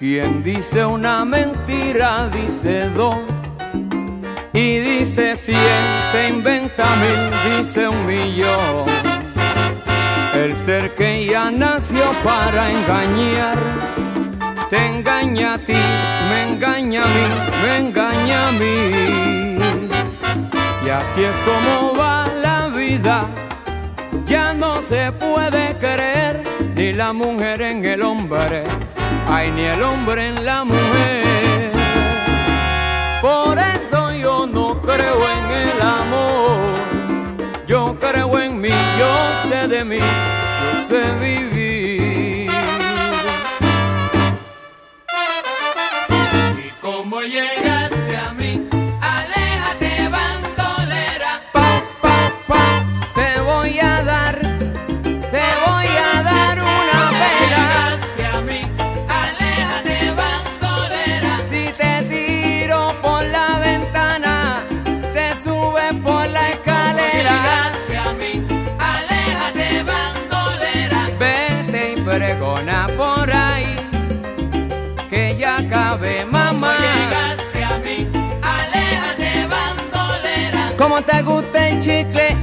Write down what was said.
Quien dice una mentira dice dos, y dice 100, se inventa 1000, dice 1.000.000. El ser que ya nació para engañar, te engaña a ti, me engaña a mí, me engaña a mí. Y así es como va la vida, ya no se puede creer ni la mujer en el hombre, ay, ni el hombre en la mujer. Por eso yo no creo en el amor, yo creo en mí, yo sé de mí, yo sé vivir. ¿Y cómo llegaste a mí? Aléjate, bandolera. Pa, pa, pa, te voy a dar una pera. Llegaste a mí, aléjate, bandolera. Si te tiro por la ventana, te subes por la escalera. Llegaste a mí, aléjate, bandolera. Vete y pregona por ahí, que ya cabe mamá. Llegaste a mí, aléjate, bandolera. Como te gusta el chicle